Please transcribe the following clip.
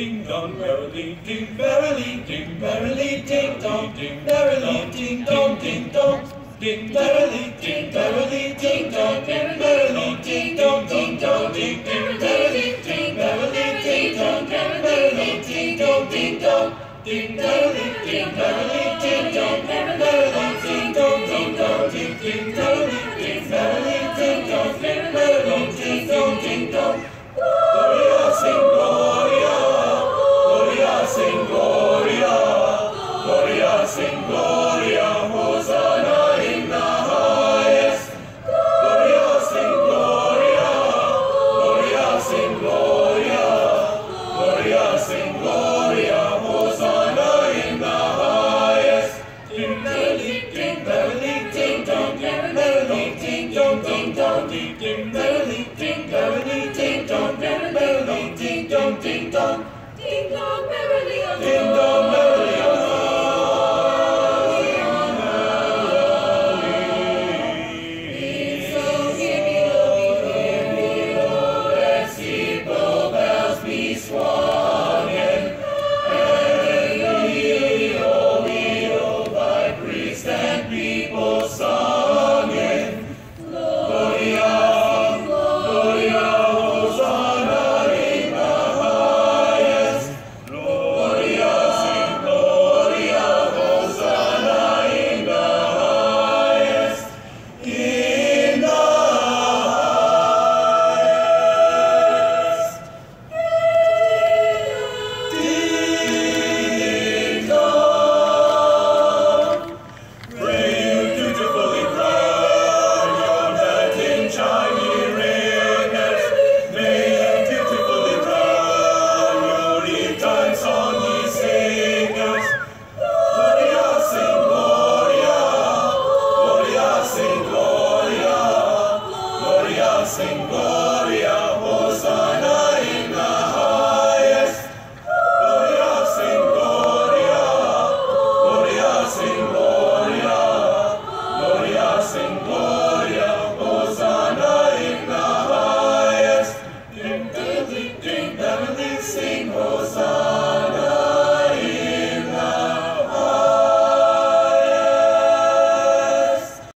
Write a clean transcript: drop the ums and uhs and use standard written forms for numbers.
ding dong, merrily ding, merrily ding, merrily ding dong, merrily ding dong, ding dong, ding merrily ding, merrily ding dong, merrily ding dong, ding dong, ding merrily ding, merrily ding dong, merrily ding dong, ding dong, ding merrily ding, merrily ding dong, merrily ding dong, ding dong, ding merrily ding, merrily ding dong, merrily ding dong, ding dong. Gloria, sing Gloria, Gloria, sing Gloria, Gloria, sing Gloria.